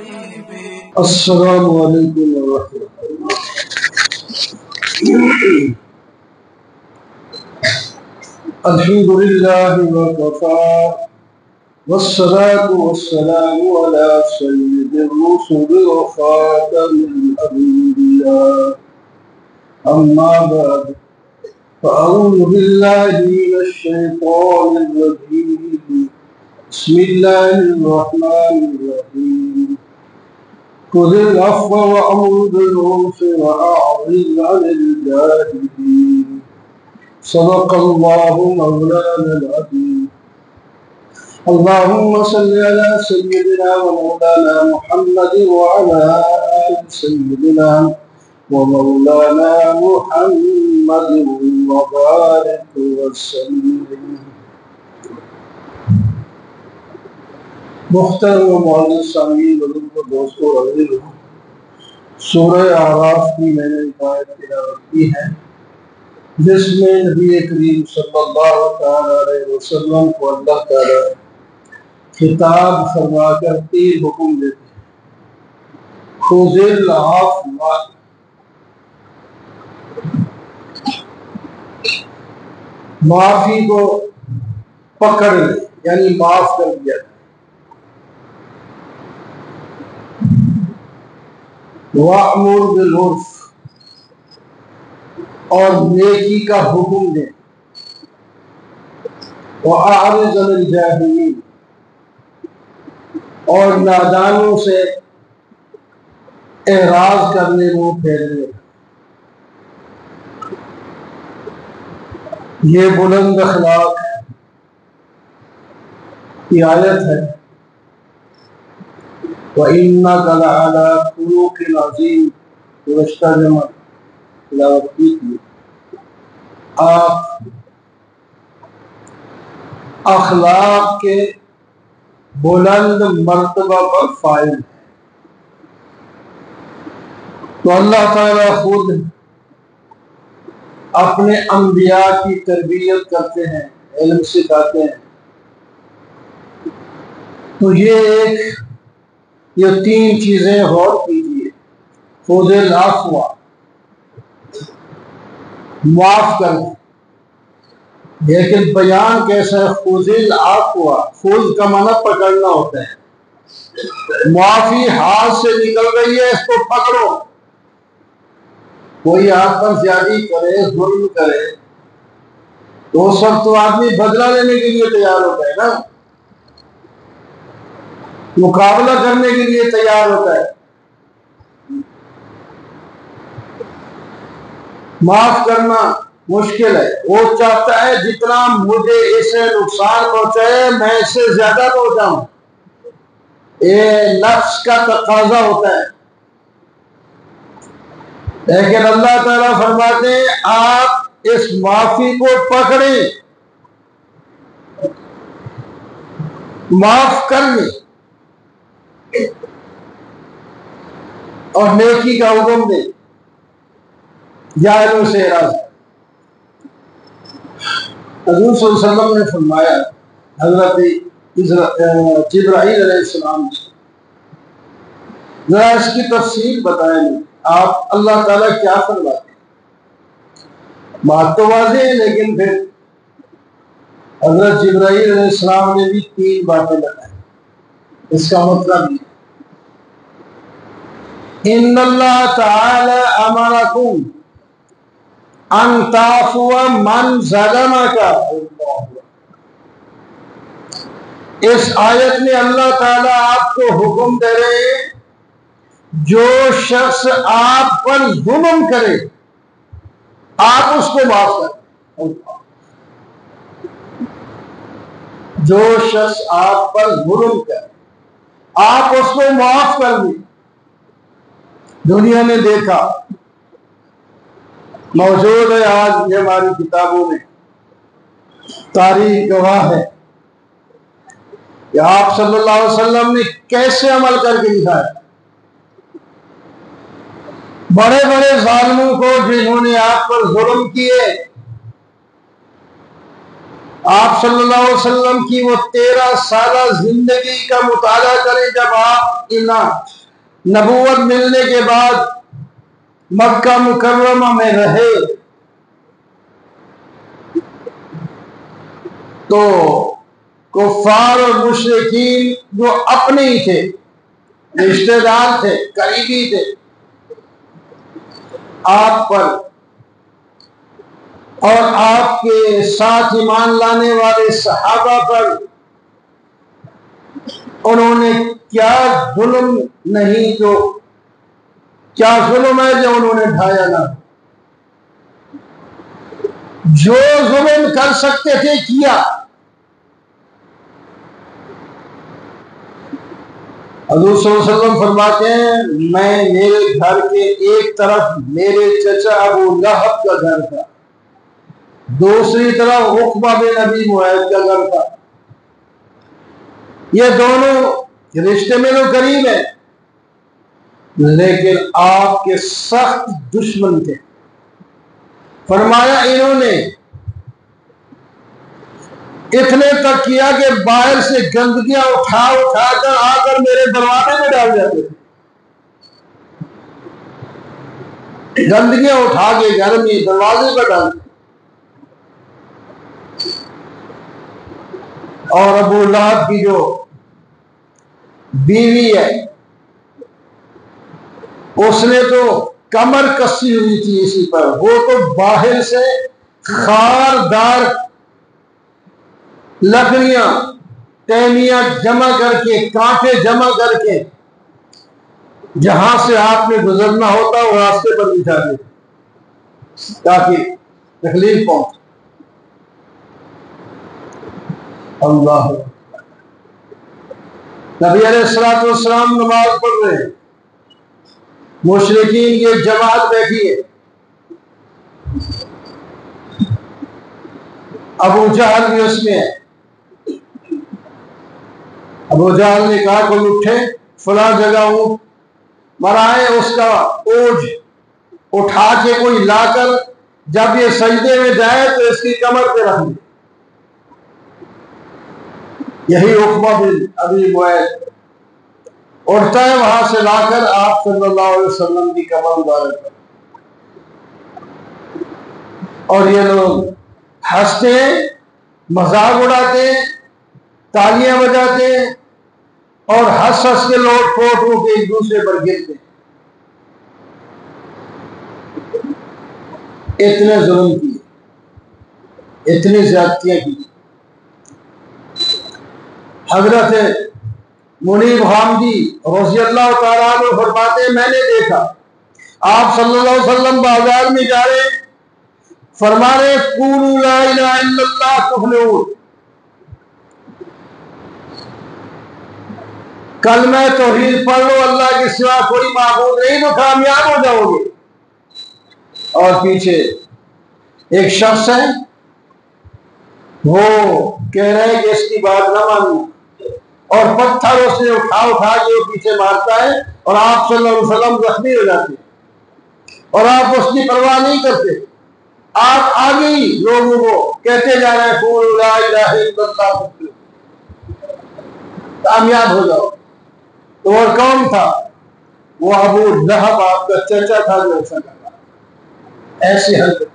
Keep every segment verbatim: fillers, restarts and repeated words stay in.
السلام علیکم ورحمۃ اللہ۔ الحمد للہ وکفى والصلاة والسلام على سید الرسل وخاتم الانبیاء، اما بعد فاعوذ باللہ من الشیطان الرجیم، بسم اللہ الرحمن الرحیم۔ خذ العفو وأمر بالعرف وأعرض عن الجاهلين، صدق الله مولانا العظيم۔ اللهم صل على سيدنا ومولانا محمد وعلى آل سيدنا ومولانا محمد وبارك وسلم۔ محترم و معزز سامعین، بزرگ و دوستوں، عزیز ہو، سورہ اعراف کی میں نے ایک آیت تلاوت کی ہے جس میں نبی کریم صلی اللہ تعالی علیہ وسلم کو اللہ تعالی خطاب فرما کر تین حکم دیتے ہیں۔ خذ العفو، معافی کو پکڑ لے، یعنی معاف کر دیا۔ وَأْمُرْ بِالْعُرْفِ، اور نیکی کا حکم دے۔ وَأَعْرِضْ عَنِ الْجَاهِلِينَ، اور نادانوں سے اعراض کرنے کو پھیرنے۔ یہ بلند اخلاق کی آیت ہے۔ وَإِنَّكَ لَعَلَىٰ خُلُقٍ عَظِيمٍ، گزشتہ جمع تلاوت کی تھی۔ آپ اخلاق کے بلند مرتبہ پر فائز ہیں۔ تو اللہ تعالیٰ خود اپنے انبیاء کی تربیت کرتے ہیں، علم سکھاتے ہیں۔ تو یہ ایک یہ تین چیزیں غور کیجیے۔ خذ العفو، معاف کرنا، لیکن بیان کیسا ہے؟ خذ العفو، خذ کا معنی پکڑنا ہوتا ہے۔ معافی ہاتھ سے نکل رہی ہے، اس کو پکڑو۔ کوئی آپ پر زیادتی کرے، ظلم کرے، تو اس وقت تو آدمی بدلہ لینے کے لیے تیار ہوتا ہے نا، مقابلہ کرنے کے لیے تیار ہوتا ہے۔ معاف کرنا مشکل ہے۔ وہ چاہتا ہے جتنا مجھے اسے نقصان پہنچائے میں اس سے زیادہ پہنچاؤں، یہ نفس کا تقاضا ہوتا ہے۔ لیکن اللہ تعالیٰ فرماتے ہیں آپ اس معافی کو پکڑیں، معاف کر لیں اور نیکی کا حکم دیں، جاہلوں سے اعراض۔ حضور صلی اللہ علیہ وسلم نے فرمایا، حضرت جبرائیل علیہ السلام نے، ذرا اس کی تفصیل بتائیں، آپ اللہ تعالیٰ کیا فرماتے ہیں؟ بات تو واضح ہے، لیکن پھر حضرت جبرائیل علیہ السلام نے بھی تین باتیں بتائیں۔ اس کا مطلب یہ ان اللہ تعالی امرکم ان تعفو من ظلمک۔ اس آیت میں اللہ تعالی آپ کو حکم دے رہے ہیں جو شخص آپ پر ظلم کرے آپ اس کو معاف کریں۔ جو شخص آپ پر ظلم کرے آپ اس کو معاف کر دیں۔ دنیا نے دیکھا، موجود ہے آج یہ ہماری کتابوں میں، تاریخ گواہ ہے کہ آپ صلی اللہ علیہ وسلم نے کیسے عمل کر کے دکھایا۔ بڑے بڑے ظالموں کو جنہوں نے آپ پر ظلم کیے آپ صلی اللہ علیہ وسلم کی وہ تیرہ سالہ زندگی کا مطالعہ کریں جب آپ نبوت ملنے کے بعد مکہ مکرمہ میں رہے تو کفار اور مشرکین جو اپنے ہی تھے، رشتہ دار تھے، قریبی تھے، آپ پر اور آپ کے ساتھ ایمان لانے والے صحابہ پر انہوں نے کیا ظلم نہیں جو کیا ظلم ہے جو انہوں نے ڈھایا نہ، جو ظلم کر سکتے تھے کیا۔ حضور صلی اللہ علیہ وسلم فرماتے ہیں میں میرے گھر کے ایک طرف میرے چچا ابو لہب کا گھر تھا، دوسری طرف عقبہ بن ابی معیط کا گھر تھا، یہ دونوں رشتے میں تو قریب ہیں لیکن آپ کے سخت دشمن تھے۔ فرمایا انہوں نے اتنے تک کیا کہ باہر سے گندگیاں اٹھا اٹھا کر آ کر میرے دروازے میں ڈال جاتے تھے، گندگیاں اٹھا کے گھر میں دروازے پر ڈالتے، اور ابو لہب کی جو بیوی ہے اس نے تو کمر کسی ہوئی تھی اسی پر، وہ تو باہر سے خاردار لکڑیاں ٹہنیاں جمع کر کے کانٹے جمع کر کے جہاں سے آپ نے گزرنا ہوتا وہ راستے پر بچھا دے تاکہ تکلیف پہنچے۔ اللہ نبی علیہ الصلوۃ والسلام نماز پڑھ رہے ہیں، مشرکین کی جماعت بیٹھی ہے، ابو جہل بھی اس میں ہے۔ ابو جہل نے کہا کوئی اٹھے فلاں جگہ اونٹ مرائے، اس کا اوج اٹھا کے کوئی لا کر جب یہ سجدے میں جائے تو اس کی کمر پہ رکھ دے۔ یہی عقبہ بن ابی معیط اٹھتا ہے وہاں سے لا کر آپ صلی اللہ علیہ وسلم کی کمر مبارک پر، اور یہ لوگ ہنستے مذاق اڑاتے تالیاں بجاتے اور ہنس ہنس کے لوٹ پوٹ ہو کے ایک دوسرے پر گرتے، اتنے ظلم کیے، اتنی زیادتیاں کی۔ حضرت منیب حامدی رضی اللہ تعالیٰ عنہ فرماتے ہیں میں نے دیکھا آپ صلی اللہ علیہ وسلم بازار میں جا رہے فرما رہے قولوا لا الہ الا اللہ تفلحون، کلمہ توحید پڑھ لو اللہ کے سوا کوئی معبود نہیں تو کامیاب ہو جاؤ گے۔ اور پیچھے ایک شخص ہے وہ کہہ رہے ہیں کہ اس کی بات نہ مانو، اور پتھر اس نے اٹھا اٹھا کے وہ پیچھے مارتا ہے اور آپ صلی اللہ علیہ وسلم زخمی ہو جاتے ہیں اور آپ اس کی پرواہ نہیں کرتے، آپ آگے ہی لوگوں کو کہتے جا رہے ہیں قولوا لا الہ الا اللہ تفلحون، کامیاب ہو جاؤ۔ تو وہ کون تھا؟ وہ ابو لہب آپ کا چچا تھا جو ایسا کرتا ایسی حرکت۔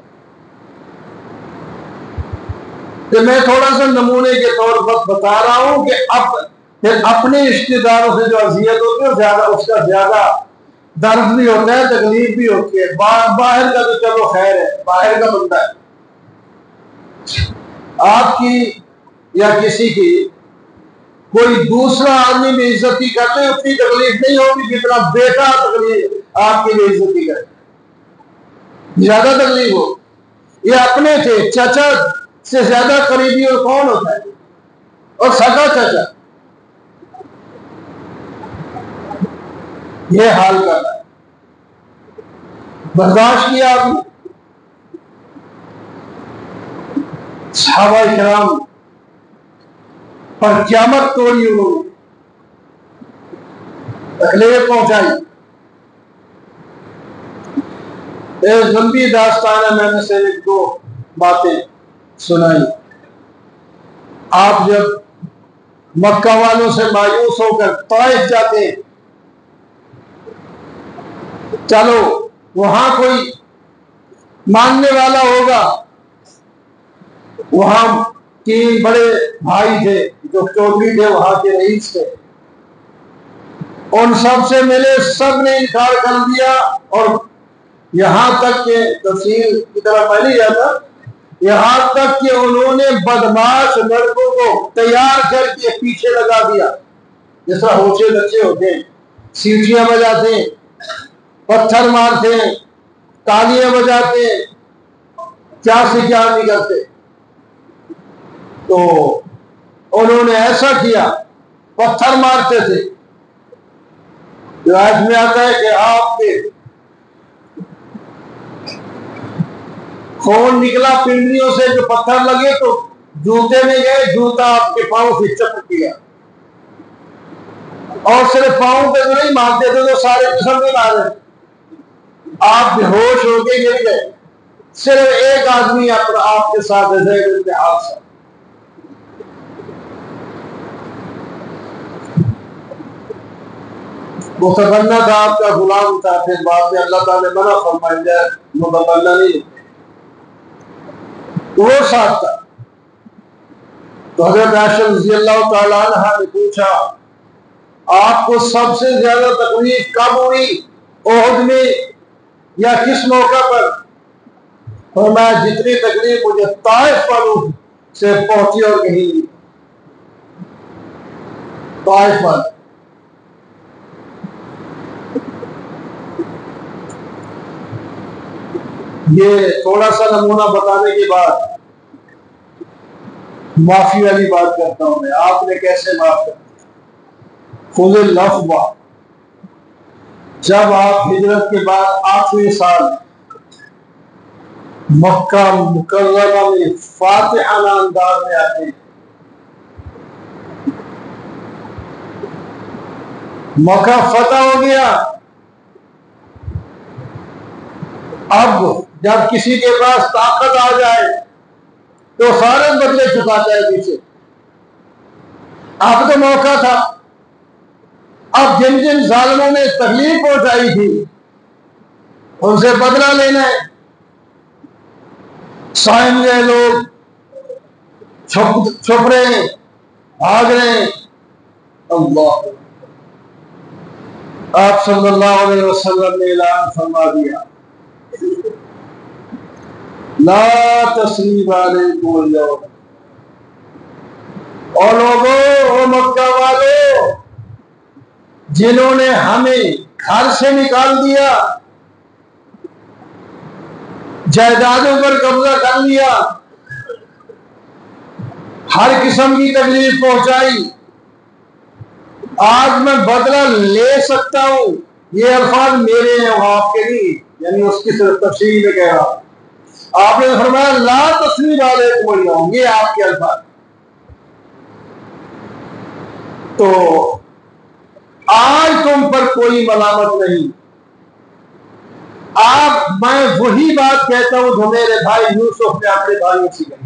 کہ میں تھوڑا سا نمونے کے طور پر بتا رہا ہوں کہ اب پھر اپنے رشتے داروں سے جو اذیت ہوتی ہے زیادہ اس کا زیادہ درد بھی ہوتا ہے، تکلیف بھی ہوتی ہے۔ باہر کا تو چلو خیر ہے، باہر کا بندہ ہے، آپ کی یا کسی کی کوئی دوسرا آدمی بے عزتی کرتے اتنی تکلیف نہیں ہوگی جتنا بیٹا تکلیف آپ کی بے عزتی کرے، زیادہ تکلیف ہو۔ یہ اپنے تھے، چچا سے زیادہ قریبی اور کون ہوتا ہے، اور سگا چچا، یہ حال کرنا ہے۔ برداشت کیا آپ نے، صحابہ کرام پر قیامت توڑی، انہوں نے تکلیف پہنچائی۔ ایک لمبی داستان ہے، میں نے سے ایک دو باتیں سنائی۔ آپ جب مکہ والوں سے مایوس ہو کر طائف جاتے ہیں، چلو وہاں کوئی ماننے والا ہوگا، وہاں تین بڑے بھائی تھے جو چودھری تھے، وہاں کے رئیس تھے، ان سب سے ملے، سب نے انکار کر دیا، اور یہاں تک کہ تفصیل کی طرف میں نہیں جاتا، یہاں تک کہ انہوں نے بدماش لڑکوں کو تیار کر کے پیچھے لگا دیا، جس طرح ہوشے بچے ہوتے ہیں، سیٹیاں بجاتے ہیں، پتھر مارتے ہیں، تالیاں بجاتے ہیں، کیا سے کیا نہیں کرتے، تو انہوں نے ایسا کیا، پتھر مارتے تھے۔ روایت میں آتا ہے کہ آپ کے خون نکلا پنڈلیوں سے، جو پتھر لگے تو جوتے میں گئے، جوتا آپ کے پاؤں سے چپک گیا، اور صرف پاؤں پہ تو نہیں مارتے تھے، تو سارے جسم میں مارے، آپ بے ہوش ہو کے گر گئے، صرف ایک آدمی اپنا آپ کے ساتھ زید بن حارثہ، متبنہ تھا، آپ کا غلام تھا، پھر بعد میں اللہ تعالیٰ نے منع فرمایا جائے متبنہ نہیں، وہ ساتھ تھا۔ تو حضرت عائشہ رضی اللہ تعالیٰ عنہ نے پوچھا آپ کو سب سے زیادہ تکلیف کب ہوئی، احد میں یا کس موقع پر؟ فرمایا جتنی تکلیف مجھے طائف والوں سے پہنچی اور کہیں نہیں، طائف والے۔ یہ تھوڑا سا نمونہ بتانے کے بعد معافی والی بات کرتا ہوں میں، آپ نے کیسے معاف کرتے؟ خذ العفو، جب آپ ہجرت کے بعد آخری سال مکہ مکرمہ میں فاتحانہ انداز میں آتے ہیں، مکہ فتح ہو گیا، اب جب کسی کے پاس طاقت آ جائے تو فوراً بدلے چکاتا ہے پیچھے، اب تو موقع تھا، اب جن جن ظالموں نے تکلیف پہنچائی تھی ان سے بدلہ لینا ہے، سائن گئے لوگ، چھپ چھپ رہے ہیں، بھاگ رہے ہیں، اللہ آپ صلی اللہ علیہ وسلم نے اعلان فرما دیا لا تثریب علیکم اليوم، اور لوگوں، او مکہ والو جنہوں نے ہمیں گھر سے نکال دیا، جائیدادوں پر قبضہ کر لیا، ہر قسم کی تکلیف پہنچائی، آج میں بدلہ لے سکتا ہوں، یہ الفاظ میرے ہیں، وہ آپ کے نہیں، یعنی اس کی صرف تفصیل میں کہہ رہا ہوں۔ آپ نے فرمایا لا تثریب علیکم اليوم، یہ آپ کے الفاظ۔ تو آج تم پر کوئی ملامت نہیں، آپ میں وہی بات کہتا ہوں جو میرے بھائی یوسف نے اپنے بھائیوں سے کہی،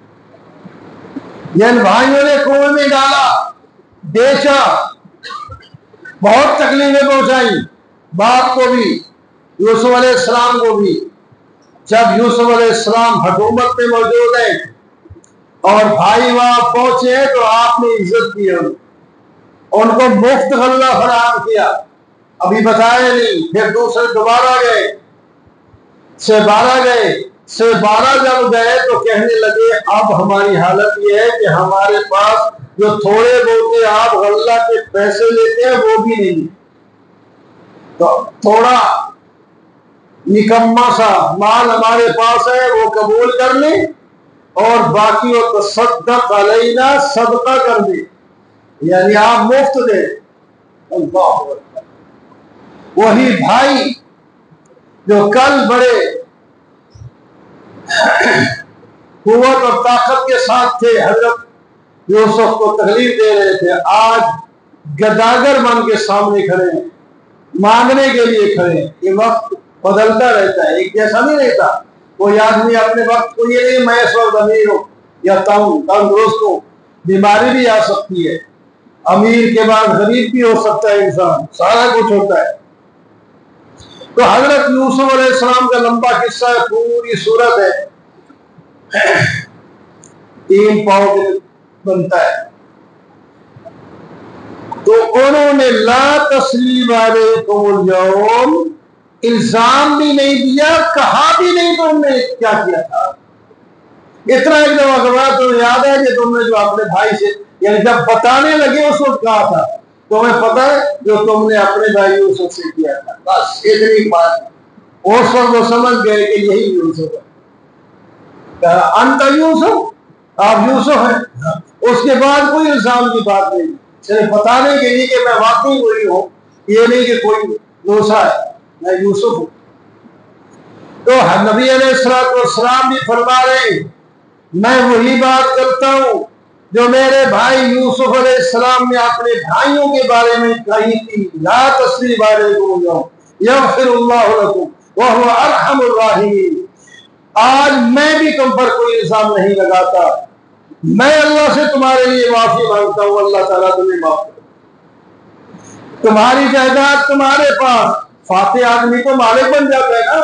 جن بھائیوں نے کنویں میں ڈالا، بیچا، بہت تکلیفیں پہنچائی، باپ کو بھی، یوسف علیہ السلام کو بھی، جب یوسف علیہ السلام حکومت میں موجود ہیں اور بھائی وہاں پہنچے تو آپ نے عزت کی، ان کو مفت غلہ فراہم کیا، ابھی بتایا نہیں، پھر دوسرے دوبارہ گئے، سے بارہ گئے، سے بارہ جب گئے تو کہنے لگے اب ہماری حالت یہ ہے کہ ہمارے پاس جو تھوڑے بہت آپ غلہ کے پیسے لیتے ہیں وہ بھی نہیں، تو تھوڑا نکما سا مال ہمارے پاس ہے وہ قبول کر لیں، اور باقی وہ تصدق علینا، صدقہ کر دیں، یعنی آپ مفت دیں۔ اللہ اکبر۔ وہی بھائی جو کل بڑے قوت اور طاقت کے ساتھ تھے، حضرت یوسف کو تکلیف دے رہے تھے، آج گداگر بن کے سامنے کھڑے ہیں، مانگنے کے لیے کھڑے ہیں۔ یہ وقت بدلتا رہتا ہے، ایک جیسا نہیں رہتا، کوئی آدمی اپنے وقت کو یہ نہیں میں اس وقت امیر ہوں یا تنگ تندرست ہوں، بیماری بھی آ سکتی ہے، امیر کے بعد غریب بھی ہو سکتا ہے، انسان سارا کچھ ہوتا ہے۔ تو حضرت یوسف علیہ السلام کا لمبا قصہ ہے، پوری سورت ہے، تین پاؤں کے بنتا ہے۔ تو انہوں نے لا تثریب علیکم اليوم، الزام بھی نہیں دیا، کہا بھی نہیں تم نے کیا کیا تھا۔ اتنا ایک دفعہ خبر تمہیں یاد ہے کہ تم نے جو اپنے بھائی سے، یعنی جب بتانے لگے اس وقت کہا تھا، تمہیں پتہ ہے جو تم نے اپنے بھائی یوسف سے کیا تھا، بس اتنی بات۔ اس وقت وہ سمجھ گئے کہ یہی یوسف ہے۔ کہا انت یوسف، آپ یوسف ہیں۔ اس کے بعد کوئی الزام کی بات نہیں، صرف بتانے کے لیے کہ میں واقعی وہی ہوں، یہ نہیں کہ کوئی دوسرا ہے، میں یوسف ہوں۔ تو نبی علیہ الصلوۃ والسلام بھی فرما رہے ہیں میں وہی بات کرتا ہوں جو میرے بھائی یوسف علیہ السلام نے اپنے بھائیوں کے بارے میں کہی تھی، لا تثریب علیکم اليوم یغفر اللہ لکم وہو ارحم الراحمین۔ آج میں بھی تم پر کوئی الزام نہیں لگاتا، میں اللہ سے تمہارے لیے معافی مانگتا ہوں، اللہ تعالیٰ تمہیں معاف کرے۔ تمہاری جائیداد تمہارے پاس، فاتح آدمی تو مالک بن جاتا ہے نا،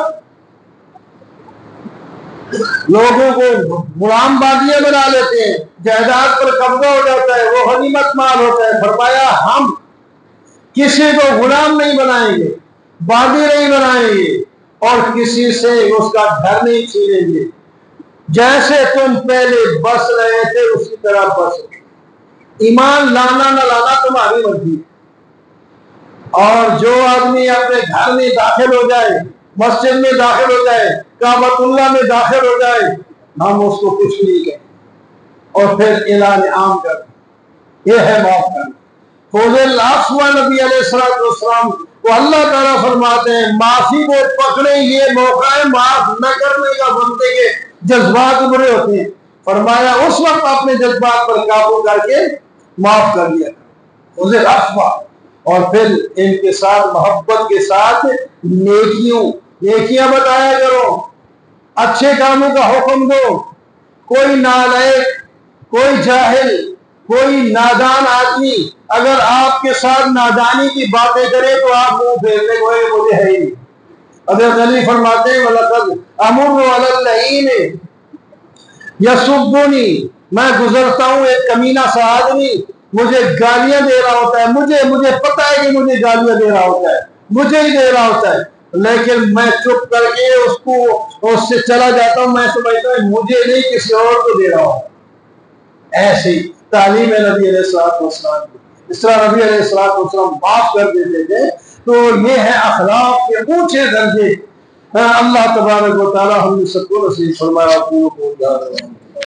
لوگوں کو غلام باندیاں بنا لیتے ہیں، جائیداد پر قبضہ ہو جاتا ہے، وہ غنیمت مال ہوتا ہے۔ فرمایا ہم کسی کو غلام نہیں بنائیں گے، باندی نہیں بنائیں گے، اور کسی سے اس کا گھر نہیں چھینیں گے، جیسے تم پہلے بس رہے تھے اسی طرح بس رہے۔ ایمان لانا نہ لانا تمہاری مرضی ہے۔ اور جو آدمی اپنے گھر میں داخل ہو جائے، مسجد میں داخل ہو جائے، کعبۃ اللہ میں داخل ہو جائے، ہم اس کو کچھ نہیں کہیں، اور پھر اعلان عام کر، یہ ہے معاف کرنا۔ فوز العفو نبی علیہ الصلوۃ والسلام کو اللہ تعالیٰ فرماتے ہیں معافی کو پکڑے، یہ موقع ہے معاف نہ کرنے کا، بندے کے جذبات برے ہوتے ہیں۔ فرمایا اس وقت اپنے جذبات پر قابو کر کے معاف کر دیا فوز العفو، اور پھر ان کے ساتھ محبت کے ساتھ نیکیوں نیکیاں بتایا کرو، اچھے کاموں کا حکم دو۔ کوئی نالائق، کوئی جاہل، کوئی نادان آدمی اگر آپ کے ساتھ نادانی کی باتیں کرے تو آپ منہ پھیر لیں، وہ مجھے ہے ہی نہیں۔ حضرت علی فرماتے ہیں وَلَقَدْ أَمُرُّ عَلَى اللَّئِيمِ يَسُبُّنِي، میں گزرتا ہوں ایک کمینہ سا آدمی مجھے گالیاں دے رہا ہوتا ہے، مجھے مجھے پتا ہے کہ مجھے گالیاں دے رہا ہوتا ہے، مجھے ہی دے رہا ہوتا ہے، لیکن میں چپ کر کے اس کو اس سے چلا جاتا ہوں، میں سمجھتا ہوں مجھے نہیں کسی اور کو دے رہا ہوں۔ ایسی تعلیم ہے نبی علیہ الصلوۃ والسلام کی۔ اس طرح نبی علیہ الصلوۃ والسلام معاف کر دیتے تھے۔ تو یہ ہے اخلاق کے اونچے درجے۔ اللہ تبارک و تعالی ہم سب کو نصیب فرمائے۔